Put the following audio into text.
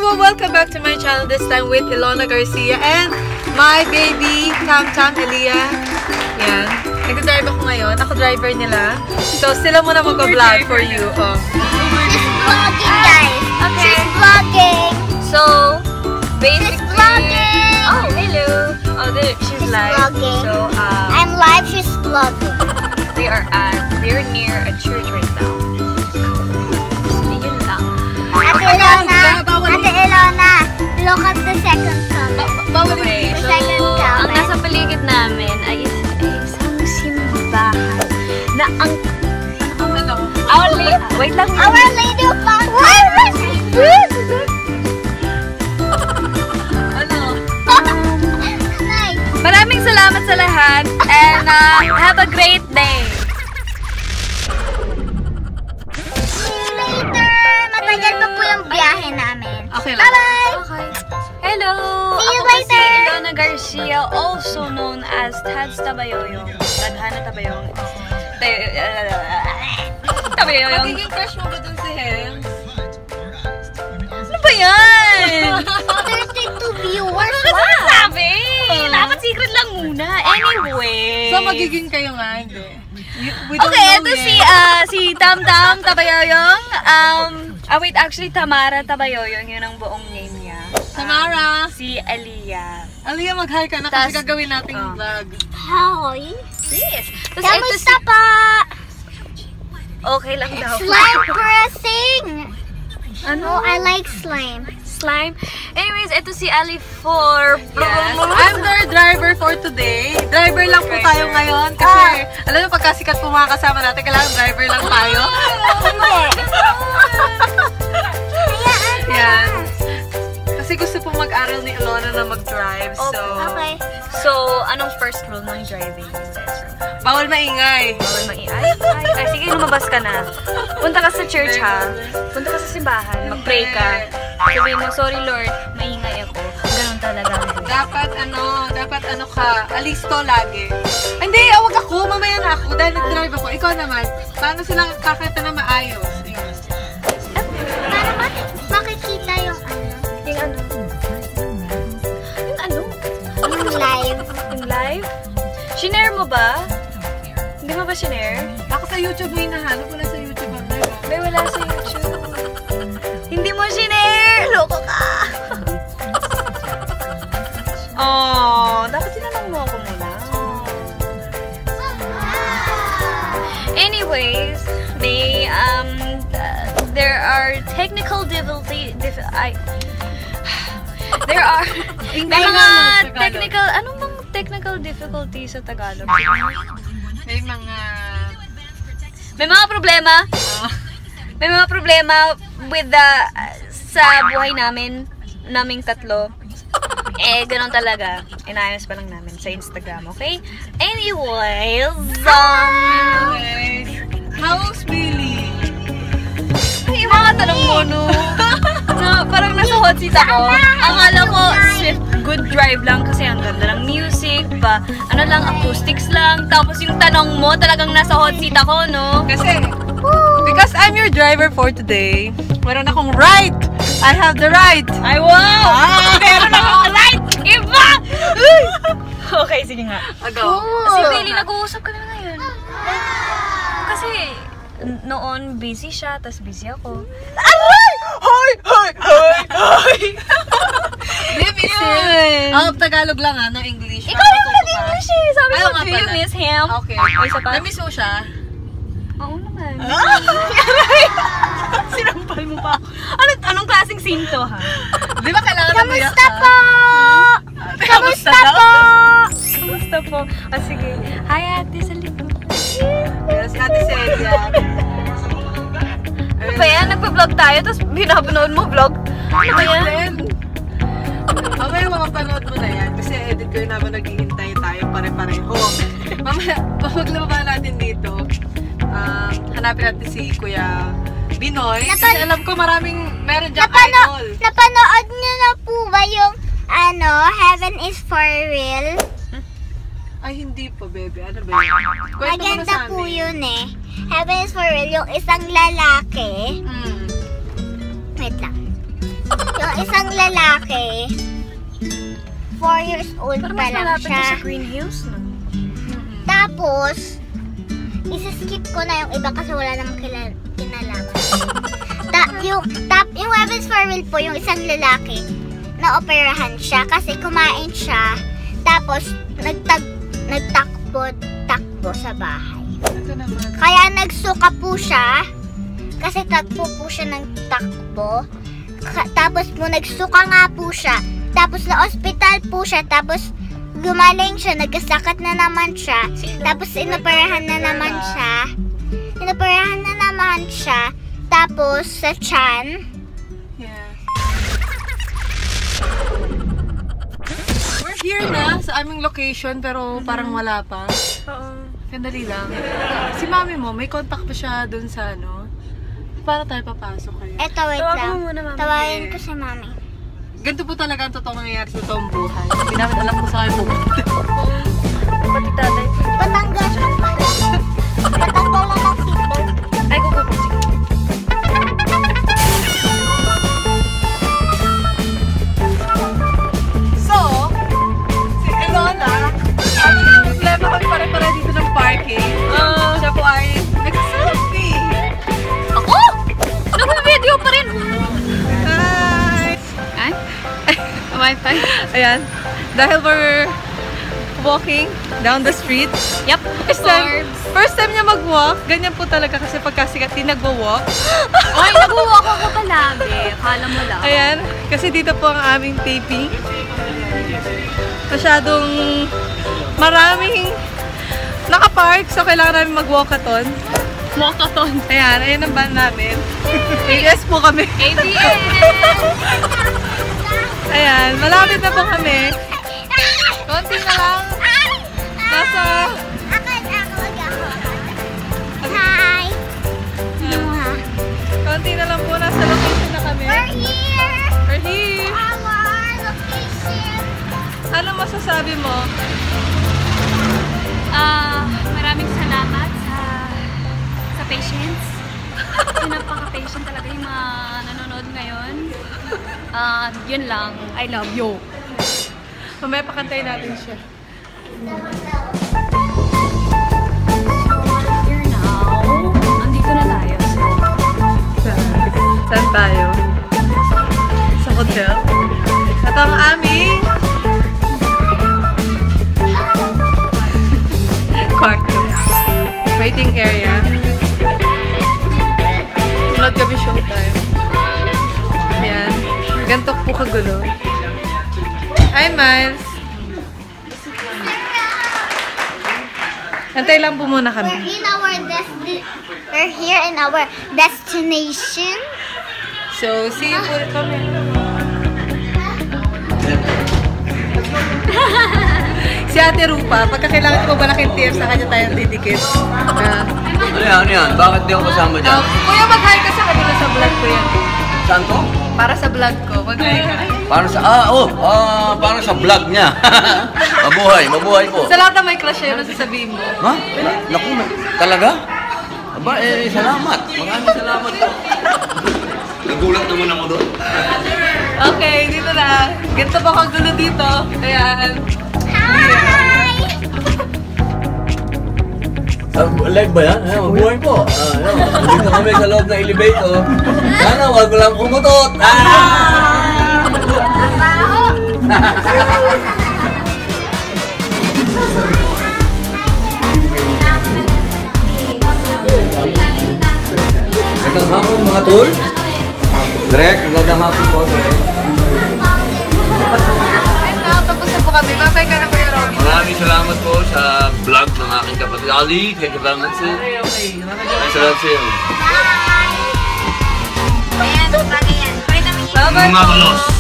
Hello! Welcome back to my channel, this time with Ilona Garcia and my baby, Tam Elia. Yan. Nag-drive ako ngayon. Ako driver nila. So, sila muna mag-vlog for you. Oh. She's vlogging, guys. Okay. She's vlogging. So, basically... She's vlogging. Oh, hello. Oh, there, she's live. Vlogging. So, I'm live, she's vlogging. we're near a church right now. Yun lang. Ate Ilona, look at the second comment. Okay, The so, second ang comment. nasa paligid namin ay isang simbahan na ang... Wait lang. Our Lady of Fountain. Nice. Maraming salamat sa lahat and have a great day. See you later. Matagal pa po yung biyahe namin. Okay lang. Bye-bye. Okay. Hello! See you Ako po si later. Ilona Garcia, also known as Tads Tabayoyong. Tadhana Tabayoyong. Tabayoyong. Magiging crush mo ba dun si Hem? Ano ba yan? 32 viewers. Ano ka sinasabi? Dapat secret lang muna. Anyway. So, magiging kayo nga, hindi. We don't Okay, know ito yet. si Tam Tabayoyong. Wait, actually Tamara Tabayoyong, yun ang buong name niya. Tamara! Si Aliyah. Aliyah, mag-hi ka na kasi Tas- gagawin nating vlog. Hi. Yes. Tapos ito Kamusta pa? Okay lang daw. Slime pressing. Ano? Oh, I like slime. Slime. Anyways, ito si Ali for... Yes. I'm their driver for today. Driver lang po tayo ngayon kasi alam mo pagkasikat po mga kasama natin, kailangan driver lang tayo. Yan. Kasi gusto po mag-aral ni Ilona na mag-drive. So, Okay. So, anong first rule ng driving? bawal maingay. Bawal maingay. Ay, sige, lumabas ka na. Punta ka sa church, ha? Punta ka sa simbahan. Mag-pray ka. Sabihin mo, sorry Lord, maingay ako. Ganun talaga. Dapat ano ka, alisto lagi. Hindi, wag ako, mamaya na ako dahil nag-drive ako. Ikaw naman, paano sila kakita na maayos? Ayun. Para makikita yung ano. Yung ano? Yung ano? Yung live. Yung live? Shinare mo ba? Hindi mo ba shinare? Ako sa YouTube mo hinahanap, wala sa YouTube ang live. May wala sa YouTube. Hindi mo shinare! Loko ka! Oh, dapat tinanong mo ako muna. Anyways, there are technical difficulty. There are may mga technical. Anong bang technical difficulty sa Tagalog? May mga problema. May mga problema with sa buhay naming tatlo. Ganun talaga. Inayos pa lang namin sa Instagram, okay? Anyways, how's Billy? yung mga tanong mo, no? Na, parang nasa hot seat ako. Akala ko, swift, good drive lang kasi ang ganda ng music, ano lang, acoustics lang. Tapos yung tanong mo, talagang nasa hot seat ako, no? Kasi, because I'm your driver for today, meron akong right! I have the right! Ay, wow! Meron akong right! Iba! Okay, sige nga. Go. Si Billy, nag-uusap kami ngayon. Kasi, noon busy siya, tas busy ako. Hi! Tagalog lang no English. Ikaw yung nag-English eh! Sabi Ayaw mo, nga do you pala. miss him? Okay. Ay, isa pa? Na-miss mo siya? Oo naman. Sinampal mo pa ako. Anong klaseng scene to, ha? Di ba kailangan na buyak Kamusta po? Kamusta po? Kamusta po? O sige. Hi, ate, sa likod. Yes, Ate Celia. Ano ba yan? Nagpa-vlog tayo, tapos binapanood mo vlog? Ano ba yan? Mamaya mapapanood mo na yan kasi edit ko yun naman naghihintay tayo pare-pareho. Mamaya, maglaba natin dito. Hanapin natin si Kuya Binoy. Kasi alam ko meron dyan idol. Napanood niyo na po ba yung Heaven is for Real? Ay, hindi pa, bebe. Ano ba yun? Kwento mo na Maganda sa po amin. yun eh. Heaven is for Real, yung isang lalaki. Wait lang. Yung isang lalaki. 4 years old Pero pa mas lang malapit siya. na sa Green Hills, no? Tapos, isa-skip ko na yung iba kasi wala namang kinalaman. Yung Evans for real po, yung isang lalaki, na-operahan siya kasi kumain siya. Tapos, nagtakbo sa bahay. Ito naman. Kaya nagsuka po siya. Kasi takbo po siya ng takbo. Tapos po nagsuka nga po siya. Tapos na ospital po siya. Tapos gumaling siya. Nagkasakit na naman siya. Tapos inoperahan na naman siya. Tapos sa tiyan. Yeah. We're here na sa aming location pero parang wala pa. Oo. Sandali lang. Si mami mo, may contact pa siya dun sa ano? Para tayo papasok kaya. Eto, wait Tawagan lang. mo muna, Mami. Tawagan ko si mami. Ganito po talaga ang totoong nangyayari sa toong buhay. Hindi namin alam kung saan po. Pati tatay. Patanggal lang pala. Patanggal lang ang seatbelt. Ay, go. Sige. So, si Elona, sabi niya problema kami pare-pare dito ng parking. Siya po ay nagsaselfie. Ako? Nag-video pa rin. Hi! Ay? Wi-Fi? Ayan. Dahil we're walking down the street. Yep. First time niya mag-walk. Ganyan po talaga kasi pagkasikat din nagwa-walk. Ay, nag-walk ako palagi. Akala mo lang. Ayan. Kasi dito po ang aming taping. Masyadong maraming nakapark. So, kailangan namin mag-walkathon. Walkathon. Ayan. Ayan ang van namin. AS po kami. ADS! Ayan. Malapit na po kami. Konti na lang. Nasa... Hi! Konti na lang po. Nasa location na kami. We're here! We're here. Our location! Ano masasabi mo? Maraming salamat sa patience. Napaka-patient talaga yung mga nanonood ngayon. Yun lang. I love you. Mamaya pakantay natin siya. Here now. Andito na tayo. Saan tayo? Sa hotel. At ang aming kwarto. Waiting area. Sunod kami showtime. Ayan. Ganito po kagulo. Hi, Miles. Antay lang po muna kami. We're here in our destination. So, see you po kami. Si Ate Rupa, pagka kailangan ko malaking tier, sa kanya tayong didikit. Ano yan? Bakit di ako kasama dyan? Kuya, mag-hi ka sa kanila sa vlog ko yan. Saan to? Para sa vlog ko, mag-hi ka. Para sa, para sa vlog niya. Mabuhay po. Sa lahat na may crush yun, ano sasabihin mo? Ha? Naku, talaga? Aba, salamat. Maraming salamat po. Nagulat naman ako doon. Okay, dito na. Ganito ba kagulo dito? Ayan. Hi! Live ba yan? Mabuhay po. Dito kami sa loob ng elevator. Sana wag lang pumutot. Magandang hapon mga tol. Direk, magandang hapon po. Ayun na, tapos na po kami. Babay ka na po yung Robby. Maraming salamat po sa vlog ng aking kapatid Ali. Thank you very much, sir. Maraming salamat sa iyo. Ayan, bagay yan. Bye-bye Mga po. kalos.